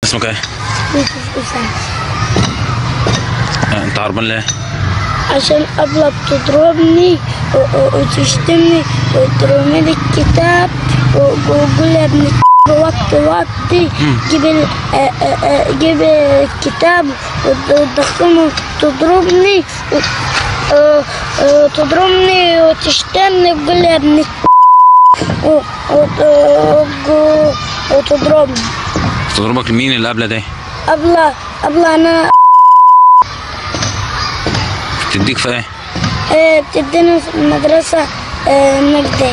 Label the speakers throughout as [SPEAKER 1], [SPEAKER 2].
[SPEAKER 1] اسمك ايه؟ انت هربان ليه؟
[SPEAKER 2] عشان أبلة بتضربني وتشتمني وترمي لي الكتاب وتقول يا ابن وطي جيب الكتاب وتدخله تضربني وتشتمني وتقول لي يا ابن وتضربني.
[SPEAKER 1] تضربك مين اللي قبله ده؟
[SPEAKER 2] أبلة أنا.
[SPEAKER 1] تديك في ايه؟
[SPEAKER 2] بتدينا في المدرسة نجدة.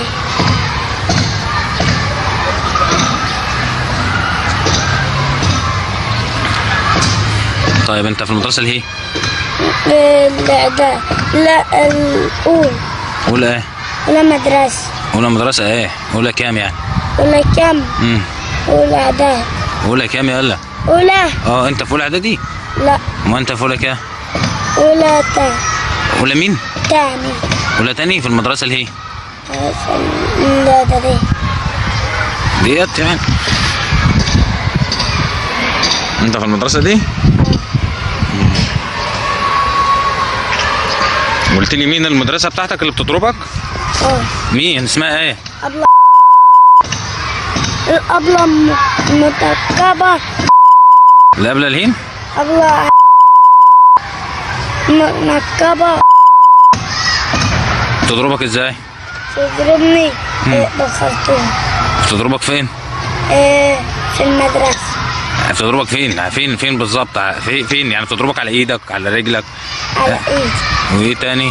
[SPEAKER 1] طيب انت في المدرسة اللي هي؟
[SPEAKER 2] لا ده لا الأولى.
[SPEAKER 1] أولى ايه؟
[SPEAKER 2] أولى مدرسة.
[SPEAKER 1] أولى مدرسة ايه؟ أولى كام يعني؟
[SPEAKER 2] أولى كام؟ أولى إعدادي.
[SPEAKER 1] أولى كام يا قلة؟
[SPEAKER 2] أولى.
[SPEAKER 1] انت في أولى إعدادي؟
[SPEAKER 2] لا.
[SPEAKER 1] ما انت في أولى كام؟
[SPEAKER 2] أولى تاني.
[SPEAKER 1] أولى مين؟
[SPEAKER 2] تاني.
[SPEAKER 1] أولى تاني في المدرسة اللي هي؟
[SPEAKER 2] لا ده دي.
[SPEAKER 1] ديت يعني؟ انت في المدرسة دي؟ قلت لي مين المدرسة بتاعتك اللي بتضربك؟ مين؟ اسمها ايه؟
[SPEAKER 2] أبلة. الأبلة مركبة.
[SPEAKER 1] الأبلة الهين؟
[SPEAKER 2] أبلة مركبة.
[SPEAKER 1] تضربك ازاي؟
[SPEAKER 2] تضربني بالخرطوم.
[SPEAKER 1] تضربك فين؟
[SPEAKER 2] في المدرسة.
[SPEAKER 1] بتضربك فين بالظبط؟ فين يعني؟ بتضربك على ايدك على رجلك؟
[SPEAKER 2] على ايدي.
[SPEAKER 1] وايه تاني؟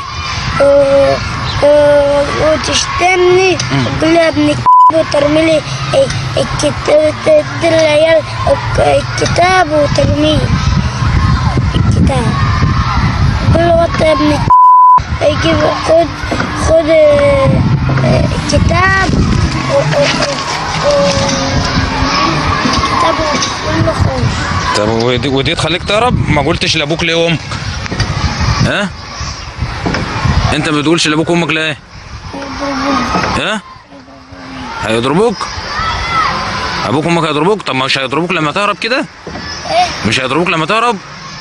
[SPEAKER 2] وتشتمني وتقول لي يا ابن وترمي لي الكتاب. تدي العيال الكتاب وترميه الكتاب. تقول له وطي يا ابن يجيب خد الكتاب
[SPEAKER 1] طب ودي تخليك تهرب؟ ما قلتش لابوك ليه وامك؟ ها؟ انت ما بتقولش لابوك وامك ليه؟ ها؟ هيضربوك؟ ابوك وامك هيضربوك؟ طب مش هيضربوك لما تهرب كده؟ مش هيضربوك لما تهرب؟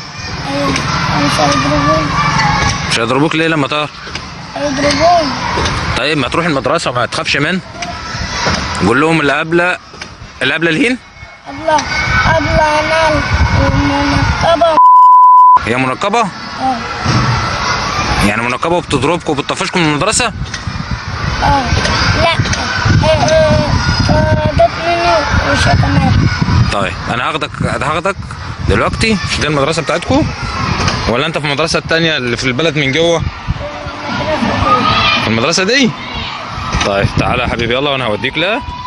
[SPEAKER 1] مش هيضربوك ليه لما تهرب؟
[SPEAKER 2] هيضربوني.
[SPEAKER 1] طيب ما تروح المدرسة وما تخافش من؟ قول لهم القبلة الهين؟
[SPEAKER 2] أبلة أنا منقبة.
[SPEAKER 1] هي منقبة؟ يعني منقبة وبتضربكم وبتطفشكم من المدرسة؟
[SPEAKER 2] لا جت مني وشتمت.
[SPEAKER 1] طيب أنا هاخدك دلوقتي. مش دي المدرسة بتاعتكم؟ ولا أنت في المدرسة التانية اللي في البلد من جوه؟ في المدرسة دي؟ طيب تعالى يا حبيبي يلا وأنا هوديك لها.